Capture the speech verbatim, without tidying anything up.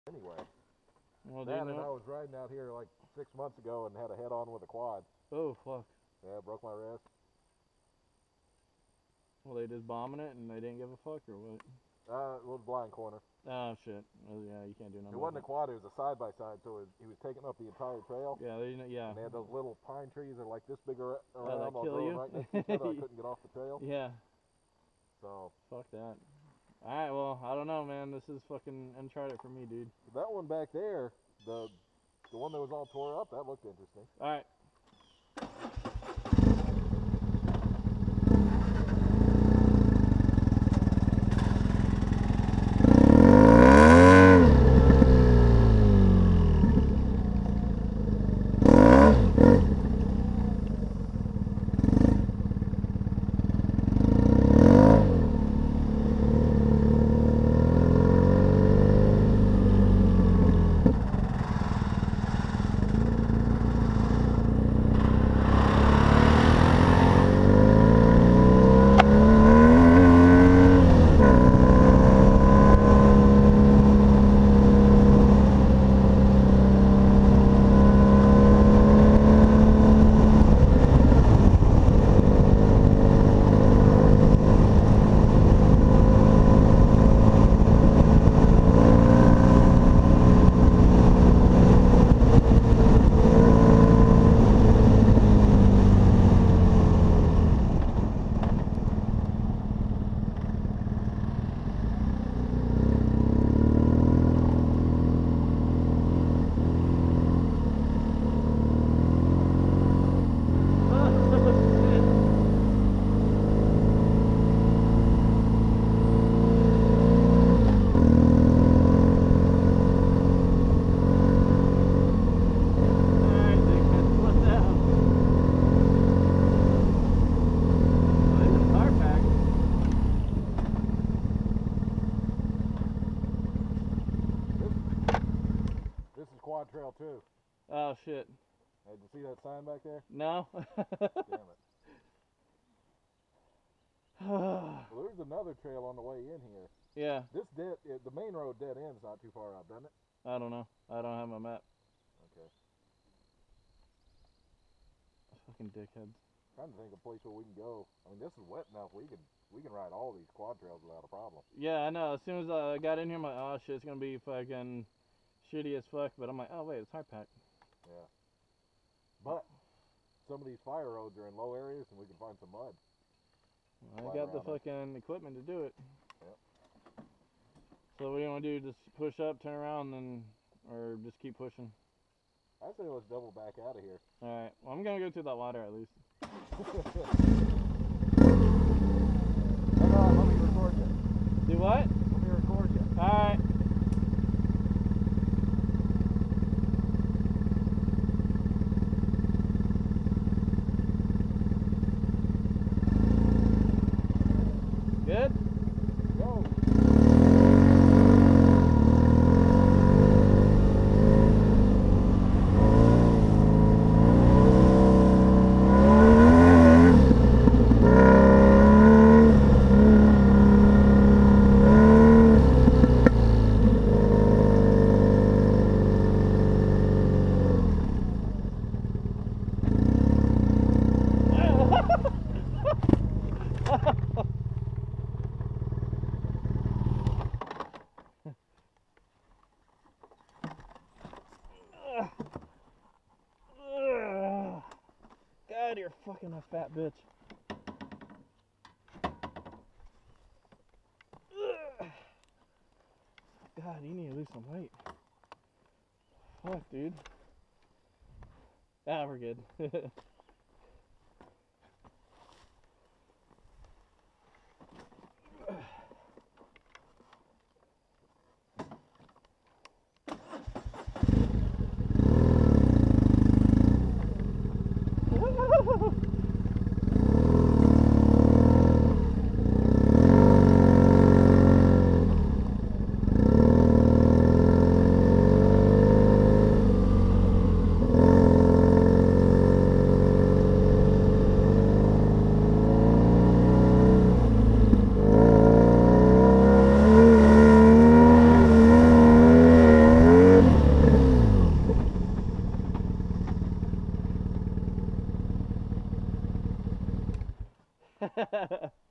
anyway. Well, That dude, and no. I was riding out here like six months ago and had a head-on with a quad. Oh, fuck. Yeah, broke my wrist. Well, they just bombing it and they didn't give a fuck or what? Uh, it was blind corner. Oh, shit. Well, yeah, you can't do nothing It about wasn't a quad, it was a side-by-side, so it, he was taking up the entire trail. Yeah, they, yeah. And they had those little pine trees that are like this big ar- Oh, around, that all kill growing you? right next to each other. I couldn't get off the trail. Yeah. So. Fuck that. Alright, well, I don't know, man. This is fucking Uncharted for me, dude. That one back there, the the one that was all tore up, that looked interesting. Alright. Quad trail too. Oh shit. Hey, did you see that sign back there? No. Damn it. Well, there's another trail on the way in here. Yeah. This dead, the main road dead ends not too far out, doesn't it? I don't know. I don't have my map. Okay. Fucking dickheads. Trying to think of a place where we can go. I mean, this is wet enough. We can we can ride all these quad trails without a problem. Yeah, I know. As soon as I got in here, I'm like, oh shit, it's gonna be fucking shitty as fuck. But I'm like, oh wait, it's hard pack. Yeah. But some of these fire roads are in low areas, and we can find some mud. Well, I got the fucking equipment to do it. Yep. So what do you want to do? Just push up, turn around, and or just keep pushing? I say let's double back out of here. All right. Well, I'm gonna go through that water at least. Hang on, let me record you. Do what? Let me record you. All right. Good? Go. God, you're fucking a fat bitch. God, you need to lose some weight. Fuck, dude. Ah, we're good. Yeah.